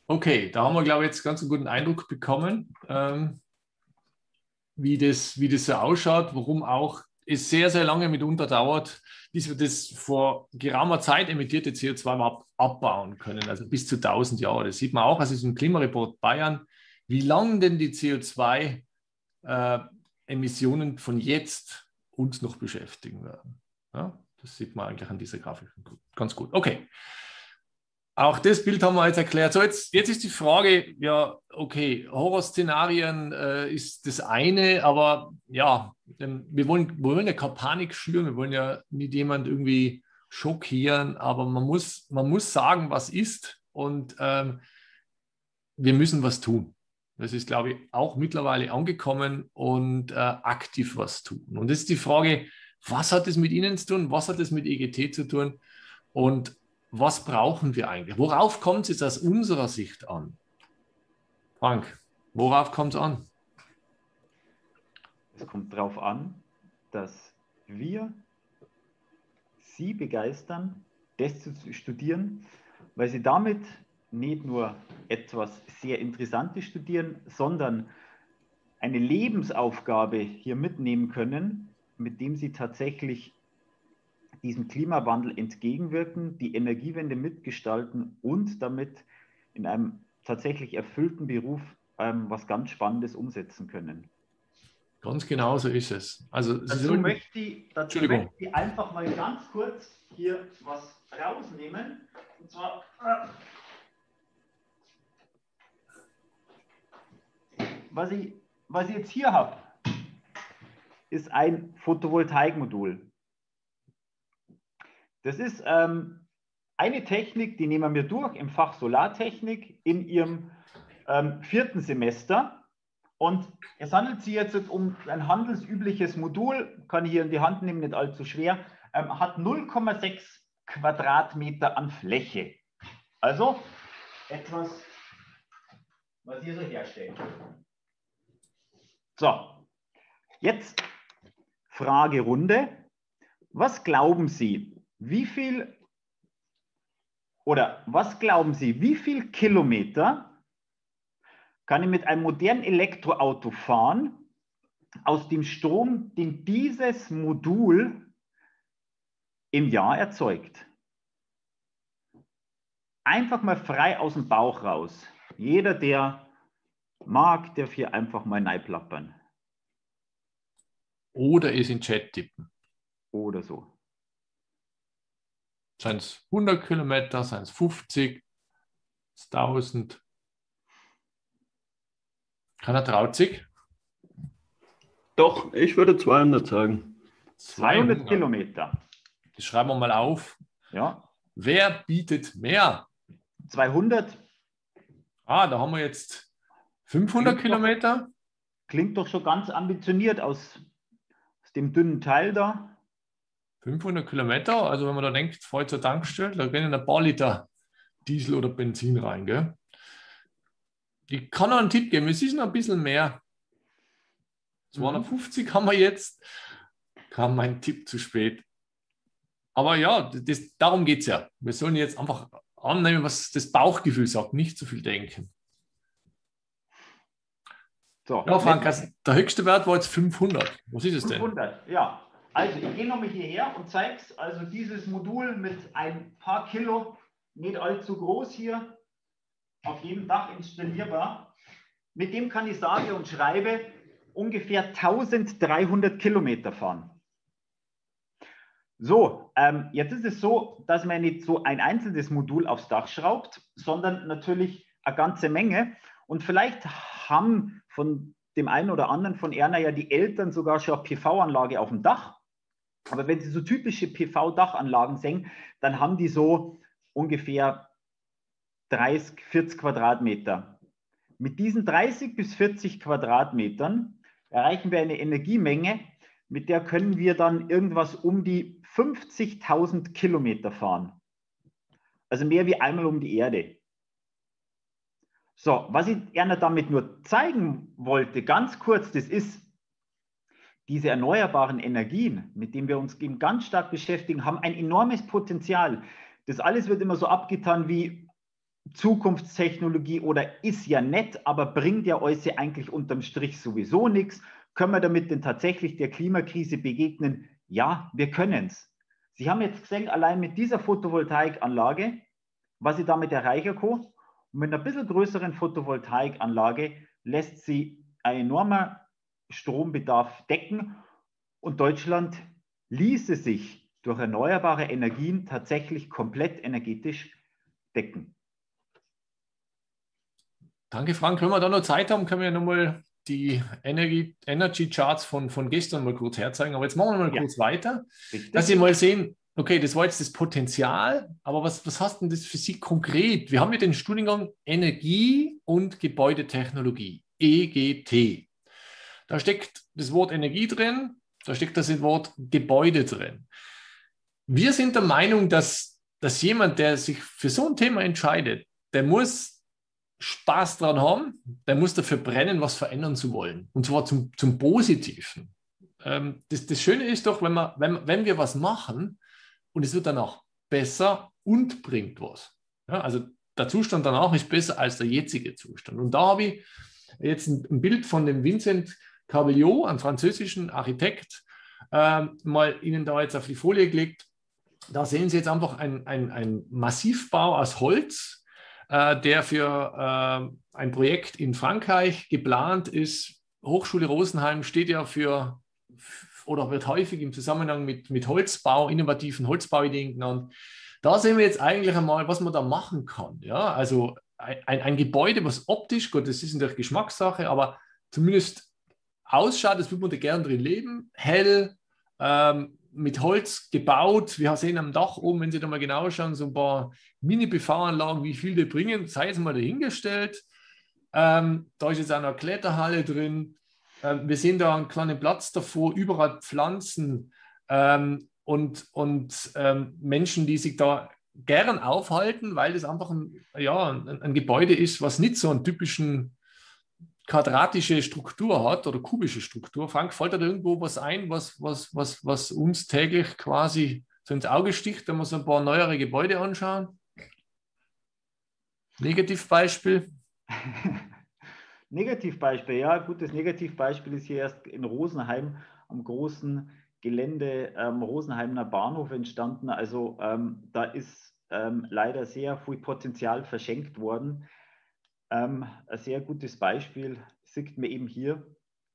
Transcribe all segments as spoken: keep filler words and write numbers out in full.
Okay, da haben wir, glaube ich, jetzt ganz einen guten Eindruck bekommen, ähm, wie das, wie das so ausschaut, warum auch es sehr, sehr lange mitunter dauert, bis wir das vor geraumer Zeit emittierte C O zwei überhaupt abbauen können, also bis zu tausend Jahre. Das sieht man auch aus diesem Klimareport Bayern, wie lange denn die C O zwei-Emissionen äh, von jetzt uns noch beschäftigen werden. Ja, das sieht man eigentlich an dieser Grafik ganz gut. Okay. Auch das Bild haben wir jetzt erklärt. So, jetzt, jetzt ist die Frage, ja, okay, Horrorszenarien äh, ist das eine, aber ja, wir wollen, wir wollen ja keine Panik schüren, wir wollen ja nicht jemand irgendwie schockieren, aber man muss, man muss sagen, was ist und ähm, wir müssen was tun. Das ist, glaube ich, auch mittlerweile angekommen und äh, aktiv was tun. Und das ist die Frage, was hat es mit Ihnen zu tun? Was hat es mit E G T zu tun? Und was brauchen wir eigentlich? Worauf kommt es jetzt aus unserer Sicht an? Frank, worauf kommt es an? Es kommt darauf an, dass wir Sie begeistern, das zu studieren, weil Sie damit nicht nur etwas sehr Interessantes studieren, sondern eine Lebensaufgabe hier mitnehmen können, mit dem Sie tatsächlich diesem Klimawandel entgegenwirken, die Energiewende mitgestalten und damit in einem tatsächlich erfüllten Beruf ähm, was ganz Spannendes umsetzen können. Ganz genau so ist es. Also Sie Dazu, sollen... möchte ich, dazu Entschuldigung. möchte ich einfach mal ganz kurz hier was rausnehmen. Und zwar, was ich, was ich jetzt hier habe, ist ein Photovoltaikmodul. Das ist ähm, eine Technik, die nehmen wir durch im Fach Solartechnik in ihrem ähm, vierten Semester. Und es handelt sich jetzt um ein handelsübliches Modul, kann ich hier in die Hand nehmen, nicht allzu schwer, ähm, hat null Komma sechs Quadratmeter an Fläche. Also etwas, was hier so herstellt. So, jetzt Fragerunde. Was glauben Sie, wie viel oder was glauben Sie, wie viel Kilometer kann ich mit einem modernen Elektroauto fahren aus dem Strom, den dieses Modul im Jahr erzeugt? Einfach mal frei aus dem Bauch raus. Jeder, der mag, darf hier einfach mal reinplappern. Oder es in den Chat tippen. Oder so. Seien es hundert Kilometer, seien es fünfzig, tausend. Keiner traut sich? Doch, ich würde zweihundert sagen. zweihundert Kilometer. Das schreiben wir mal auf. Ja. Wer bietet mehr? zweihundert. Ah, da haben wir jetzt fünfhundert Klingt Kilometer. Doch, klingt doch schon ganz ambitioniert aus, aus dem dünnen Teil da. fünfhundert Kilometer, also wenn man da denkt, voll zur Tankstelle, da gehen ein paar Liter Diesel oder Benzin rein. Gell? Ich kann noch einen Tipp geben, es ist noch ein bisschen mehr. zweihundertfünfzig mhm. haben wir jetzt. Kam mein Tipp zu spät. Aber ja, das, darum geht es ja. Wir sollen jetzt einfach annehmen, was das Bauchgefühl sagt, nicht zu viel denken. So, ja, Frank, also der höchste Wert war jetzt fünfhundert. Was ist es denn? fünfhundert, ja. Also ich gehe nochmal hierher und zeige es. Also dieses Modul mit ein paar Kilo, nicht allzu groß hier, auf jedem Dach installierbar. Mit dem kann ich sage und schreibe ungefähr eintausenddreihundert Kilometer fahren. So, ähm, jetzt ist es so, dass man nicht so ein einzelnes Modul aufs Dach schraubt, sondern natürlich eine ganze Menge. Und vielleicht haben von dem einen oder anderen von Erna ja die Eltern sogar schon eine P V-Anlage auf dem Dach. Aber wenn Sie so typische P V-Dachanlagen sehen, dann haben die so ungefähr dreißig, vierzig Quadratmeter. Mit diesen dreißig bis vierzig Quadratmetern erreichen wir eine Energiemenge, mit der können wir dann irgendwas um die fünfzigtausend Kilometer fahren. Also mehr wie einmal um die Erde. So, was ich Erna damit nur zeigen wollte, ganz kurz, das ist, diese erneuerbaren Energien, mit denen wir uns eben ganz stark beschäftigen, haben ein enormes Potenzial. Das alles wird immer so abgetan wie, Zukunftstechnologie oder ist ja nett, aber bringt ja euch eigentlich unterm Strich sowieso nichts. Können wir damit denn tatsächlich der Klimakrise begegnen? Ja, wir können es. Sie haben jetzt gesehen, allein mit dieser Photovoltaikanlage, was ich damit erreichen kann, und mit einer bisschen größeren Photovoltaikanlage lässt sie einen enormen Strombedarf decken und Deutschland ließe sich durch erneuerbare Energien tatsächlich komplett energetisch decken. Danke, Frank. Wenn wir da noch Zeit haben, können wir nochmal die Energy, Energy Charts von, von gestern mal kurz herzeigen. Aber jetzt machen wir mal ja. kurz weiter, Richtig. dass Sie mal sehen, okay, das war jetzt das Potenzial, aber was, was heißt denn das für Sie konkret? Wir haben ja den Studiengang Energie und Gebäudetechnologie, E G T. Da steckt das Wort Energie drin, da steckt das Wort Gebäude drin. Wir sind der Meinung, dass, dass jemand, der sich für so ein Thema entscheidet, der muss Spaß dran haben, der muss dafür brennen, was verändern zu wollen. Und zwar zum, zum Positiven. Ähm, das, das Schöne ist doch, wenn, wir, wenn, wenn wir was machen und es wird danach besser und bringt was. Ja, also der Zustand danach ist besser als der jetzige Zustand. Und da habe ich jetzt ein, ein Bild von dem Vincent Carbelliot, einem französischen Architekt, ähm, mal Ihnen da jetzt auf die Folie gelegt. Da sehen Sie jetzt einfach ein, ein, ein Massivbau aus Holz, der für äh, ein Projekt in Frankreich geplant ist. Hochschule Rosenheim steht ja für oder wird häufig im Zusammenhang mit, mit Holzbau, innovativen Holzbauideen genannt. Da sehen wir jetzt eigentlich einmal, was man da machen kann. Ja? Also ein, ein Gebäude, was optisch, gut, das ist natürlich Geschmackssache, aber zumindest ausschaut, das würde man da gerne drin leben, hell, ähm, mit Holz gebaut. Wir sehen am Dach oben, wenn Sie da mal genauer schauen, so ein paar Mini-P V-Anlagen, wie viel die bringen, sei es mal dahingestellt. Ähm, da ist jetzt auch noch eine Kletterhalle drin. Ähm, wir sehen da einen kleinen Platz davor, überall Pflanzen ähm, und, und ähm, Menschen, die sich da gern aufhalten, weil das einfach ein, ja, ein, ein Gebäude ist, was nicht so einen typischen quadratische Struktur hat oder kubische Struktur. Frank, fällt da irgendwo was ein, was, was, was, was uns täglich quasi so ins Auge sticht, wenn wir so ein paar neuere Gebäude anschauen? Negativbeispiel? Negativbeispiel, ja, gutes Negativbeispiel ist hier erst in Rosenheim am großen Gelände ähm, Rosenheimer Bahnhof entstanden. Also ähm, da ist ähm, leider sehr viel Potenzial verschenkt worden. Ähm, ein sehr gutes Beispiel sieht man eben hier,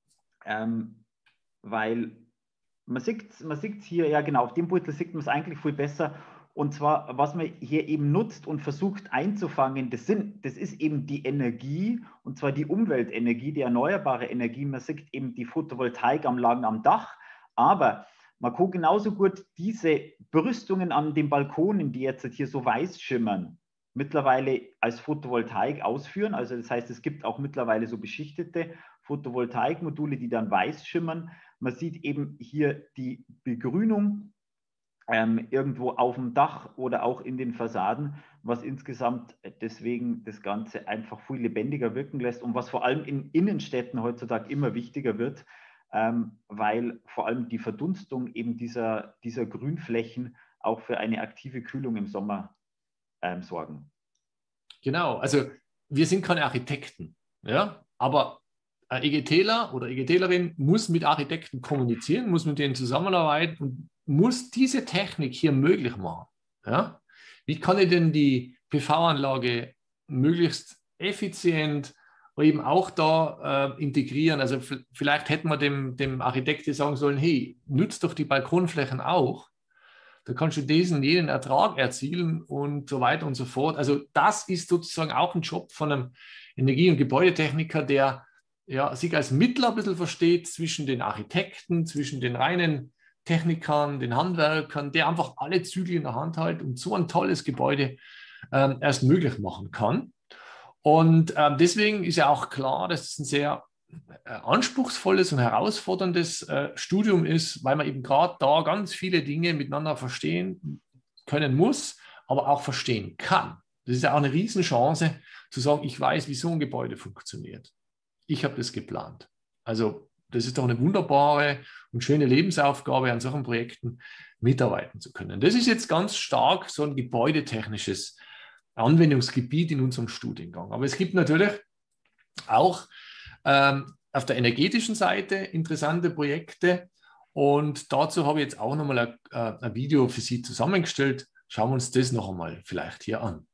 ähm, weil man sieht man sieht hier, ja genau, auf dem Beutel sieht man es eigentlich viel besser. Und zwar, was man hier eben nutzt und versucht einzufangen, das, sind, das ist eben die Energie, und zwar die Umweltenergie, die erneuerbare Energie. Man sieht eben die Photovoltaikanlagen am Dach, aber man kann genauso gut diese Brüstungen an den Balkonen, die jetzt hier so weiß schimmern, mittlerweile als Photovoltaik ausführen. Also das heißt, es gibt auch mittlerweile so beschichtete Photovoltaikmodule, die dann weiß schimmern. Man sieht eben hier die Begrünung ähm, irgendwo auf dem Dach oder auch in den Fassaden, was insgesamt deswegen das Ganze einfach viel lebendiger wirken lässt und was vor allem in Innenstädten heutzutage immer wichtiger wird, ähm, weil vor allem die Verdunstung eben dieser, dieser Grünflächen auch für eine aktive Kühlung im Sommer Ähm, sorgen. Genau, also wir sind keine Architekten, ja, aber ein EGTler oder EGTlerin muss mit Architekten kommunizieren, muss mit denen zusammenarbeiten und muss diese Technik hier möglich machen. Ja? Wie kann ich denn die P V-Anlage möglichst effizient eben auch da äh, integrieren? Also vielleicht hätten wir dem, dem Architekten sagen sollen, hey, nutzt doch die Balkonflächen auch. Da kannst du diesen jeden Ertrag erzielen und so weiter und so fort. Also das ist sozusagen auch ein Job von einem Energie- und Gebäudetechniker, der ja, sich als Mittler ein bisschen versteht zwischen den Architekten, zwischen den reinen Technikern, den Handwerkern, der einfach alle Zügel in der Hand hält und so ein tolles Gebäude ähm, erst möglich machen kann. Und ähm, deswegen ist ja auch klar, dass es ein sehr äh, anspruchsvolles und herausforderndes äh, Studium ist, weil man eben gerade da ganz viele Dinge miteinander verstehen können muss, aber auch verstehen kann. Das ist ja auch eine Riesenchance, zu sagen, ich weiß, wie so ein Gebäude funktioniert. Ich habe das geplant. Also das ist doch eine wunderbare und schöne Lebensaufgabe, an solchen Projekten mitarbeiten zu können. Das ist jetzt ganz stark so ein gebäudetechnisches Anwendungsgebiet in unserem Studiengang. Aber es gibt natürlich auch ähm, auf der energetischen Seite interessante Projekte und dazu habe ich jetzt auch nochmal ein, ein Video für Sie zusammengestellt. Schauen wir uns das noch einmal vielleicht hier an.